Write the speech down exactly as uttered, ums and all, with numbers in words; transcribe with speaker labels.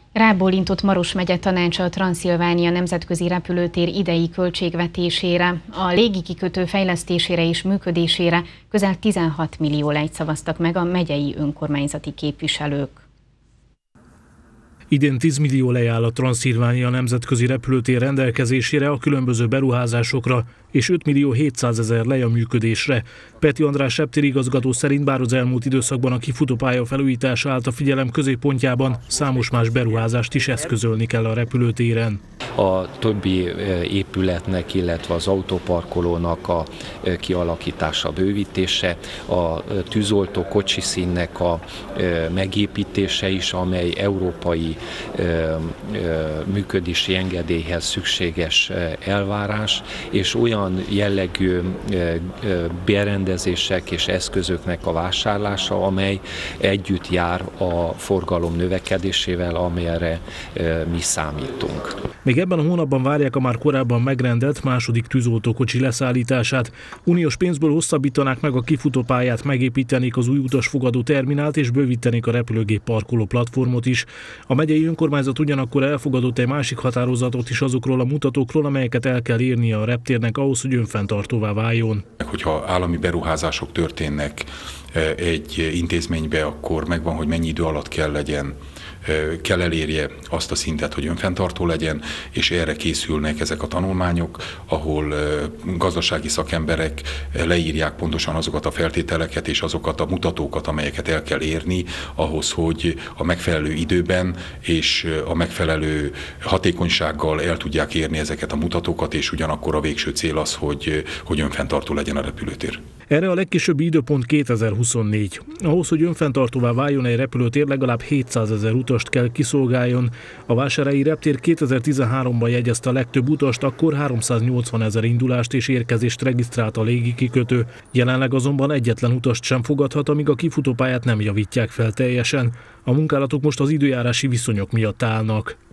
Speaker 1: Rábólintott Maros megye tanácsa a Transzilvánia nemzetközi repülőtér idei költségvetésére, a légikikötő fejlesztésére és működésére közel tizenhat millió lejt szavaztak meg a megyei önkormányzati képviselők.
Speaker 2: Idén tíz millió lej áll a Transzilvánia nemzetközi repülőtér rendelkezésére a különböző beruházásokra, és öt millió hétszázezer lej a működésre. Peti András reptéri igazgató szerint bár az elmúlt időszakban a kifutópálya felújítása állt a figyelem középpontjában, számos más beruházást is eszközölni kell a repülőtéren.
Speaker 3: A többi épületnek, illetve az autóparkolónak a kialakítása, bővítése, a tűzoltó kocsiszínnek a megépítése is, amely európai működési engedélyhez szükséges elvárás, és olyan jellegű berendezések és eszközöknek a vásárlása, amely együtt jár a forgalom növekedésével, amelyre mi számítunk.
Speaker 2: Még ebben a hónapban várják a már korábban megrendelt második tűzoltókocsi leszállítását. Uniós pénzből hosszabbítanák meg a kifutópályát, megépítenék az új utasfogadó terminált és bővítenék a repülőgép parkoló platformot is. A megyei önkormányzat ugyanakkor elfogadott egy másik határozatot is azokról a mutatókról, amelyeket el kell érnie a reptérnek ahhoz, hogy önfenntartóvá váljon.
Speaker 4: Hogyha állami beruházások történnek egy intézménybe, akkor megvan, hogy mennyi idő alatt kell legyen, kell elérje azt a szintet, hogy önfenntartó legyen, és erre készülnek ezek a tanulmányok, ahol gazdasági szakemberek leírják pontosan azokat a feltételeket és azokat a mutatókat, amelyeket el kell érni ahhoz, hogy a megfelelő időben és a megfelelő hatékonysággal el tudják érni ezeket a mutatókat, és ugyanakkor a végső cél az, hogy, hogy önfenntartó legyen a repülőtér.
Speaker 2: Erre a legkésőbbi időpont kétezer-huszonnégy. Ahhoz, hogy önfenntartóvá váljon egy repülőtér, legalább hétszázezer utast kell kiszolgáljon. A vásárhelyi reptér kétezer-tizenháromban jegyezte a legtöbb utast, akkor háromszáznyolcvanezer indulást és érkezést regisztrált a légikikötő. Jelenleg azonban egyetlen utast sem fogadhat, amíg a kifutópályát nem javítják fel teljesen. A munkálatok most az időjárási viszonyok miatt állnak.